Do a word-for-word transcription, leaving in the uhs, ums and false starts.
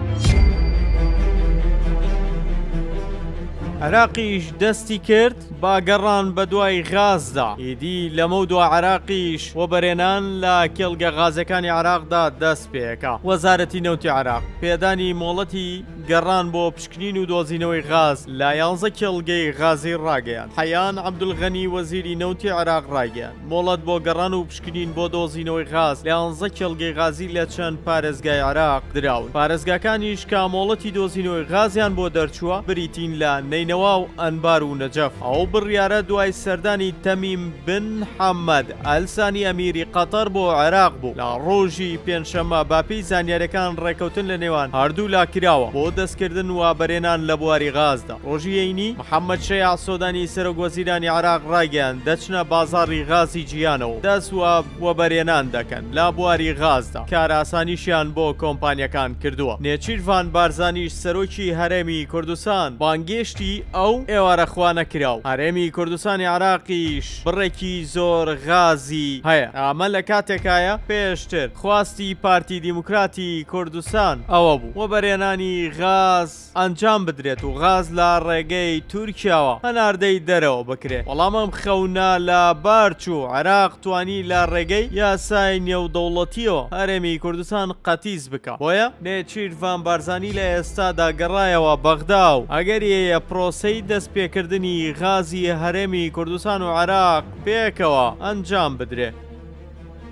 عراقیش دەستی کرد باگەڕان بە دوای غازدا ئیدی لەمە دو عراقیش و بەرێنان لە کێڵگە غازەکانی عراقدا دەست پێەکە. وەزارەتی نەوتی عراق پێدانی مۆڵەتی گەڕان بۆ پشکنین و دۆزینەوەی غاز لە یانزە کێڵگەی غازی ڕاگەیان. حەیان عەبدولغەنی وەزیری نەوتی عراق ڕاگەیان مۆڵەت بۆ گەڕان و پشکنین بۆ دۆزینەوەی غاز لە یانزە کێڵگەی غازی لە چەند پارێزگای عراق دراون. پارێزگاکانیش کە مۆڵەتی دۆزینەوەی غازیان بۆ دەرچووە بریتین لە نینەوا و ئەنبار و نەجەف. ئەو بڕیارە دوای سەردانی تەمیم بن حەمەد ئەلسانی ئەمیری قەتەر بۆ عێراق بوو. لە ڕۆژی پێنجشەممە باپی زانیاریەکان ڕێکەوتن لە نێوان هەردوو لاکراوە بۆ دەستکردن و بەرێنان لە بواری غازدا. ڕۆژی یەینی محەممەد شەیع سۆدانی سەرۆکوەزیرانی عراق ڕاگەیان دەچنە بازاڕی غازی جیهانەوە دەسوە وە بەرێنان دەکەن لە بواری غازدا. کار ئاسانیشیان بۆ کۆمپانیەکان کردووە. نێچیروان بارزانیش سەرۆکی هەرێمی کوردستان بانگێشتی ئەو ئێوارەخوا نەکراو. هەرێمی کوردستانی عراقیش بڕێکی زۆر غازی هەیە. ئەمە لە کاتێکایە پێشتر خواستی پارتی دیموکراتی کوردستان ئەوە بوو وە بەرێنانی غاز ئەنجام بدرێت و غاز لە ڕێگەی تورکیاوە هەناردەی دەرەوە بکرێت. بەڵام ئەم خەونە لە بارچوو عراق توانی لە ڕێگەی یاسای نێودەوڵەتیەوە هەرێمی کوردستان قەتیز بکە. بۆیە نێچیروان بارزانی لە ئێستادا گەڕایەوە بەغدا و ئەگەریەیە پرۆسەی دەستپێکردنی غازی هەرێمی کوردستان و عراق پێکەوە ئەنجام بدرێت.